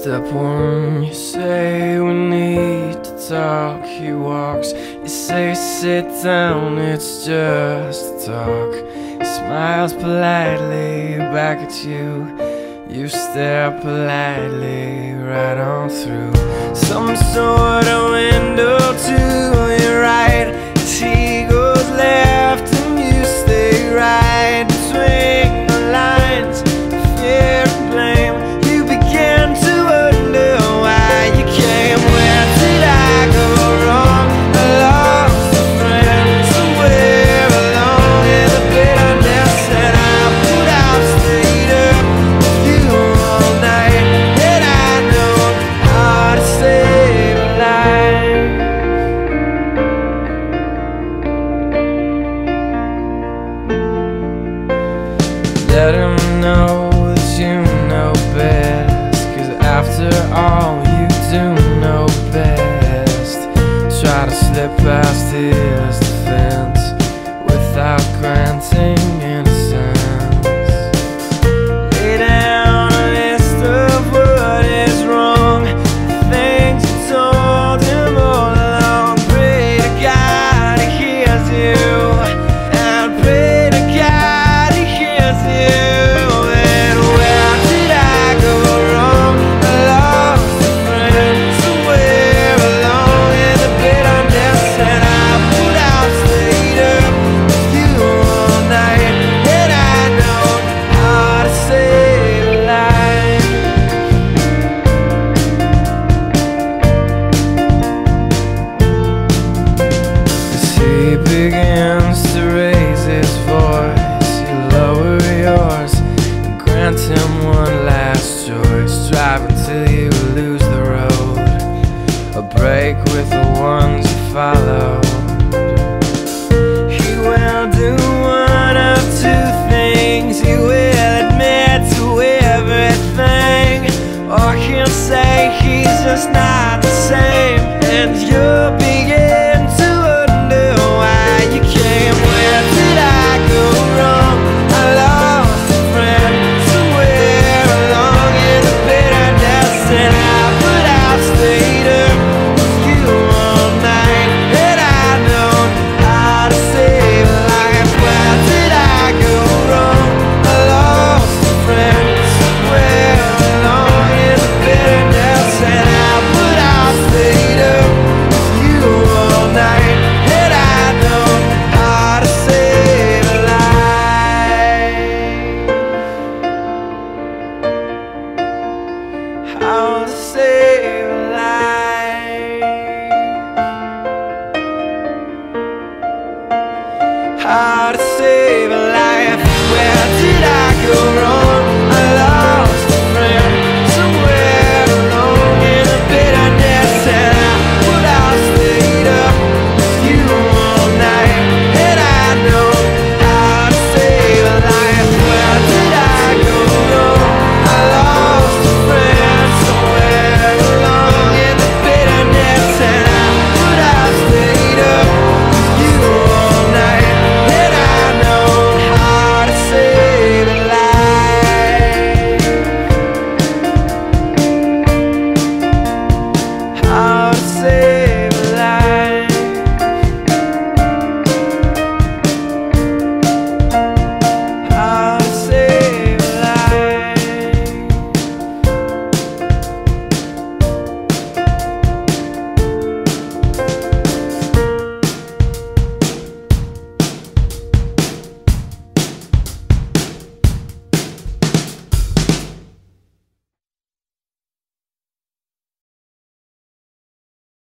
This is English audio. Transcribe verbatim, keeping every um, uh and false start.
Step one, you say we need to talk. He walks, you say sit down, it's just a talk. He smiles politely back at you. You stare politely right on through some sort of window to your right. As he goes left and you stay right between the lines, fear and blame. You begin to wonder why you came. Where did I go wrong? I lost a friend somewhere along in the bitterness, and I put out stayed up with you all night. And I know how to save a life. Let him know that you know best, 'cause after all you do know best. Try to slip past his defense without granting innocence. Lay down a list of what is wrong, the things you told him all along. Pray to God he hears you, and pray to God he hears you. And where did I go wrong? I lost a friend somewhere along in the bitterness, and I put out stayed up with you all night. And I know how to save a life. As he begins to raise his voice, you lower yours and grant him one last choice. Drive until you lose the road, a break with the ones you follow. He will do one of two things. He will admit to everything, or he'll say he's just not the same. And you'll begin to wonder why you came. Where did I go wrong? I lost a friend somewhere along in the bitterness, and I put out stayed up with you all night. And I know how to save a life. Where did I go wrong? I lost a friend somewhere along in the bitterness, and I put out stayed up with you all night. And I know how to save a life. How to save a life. How to save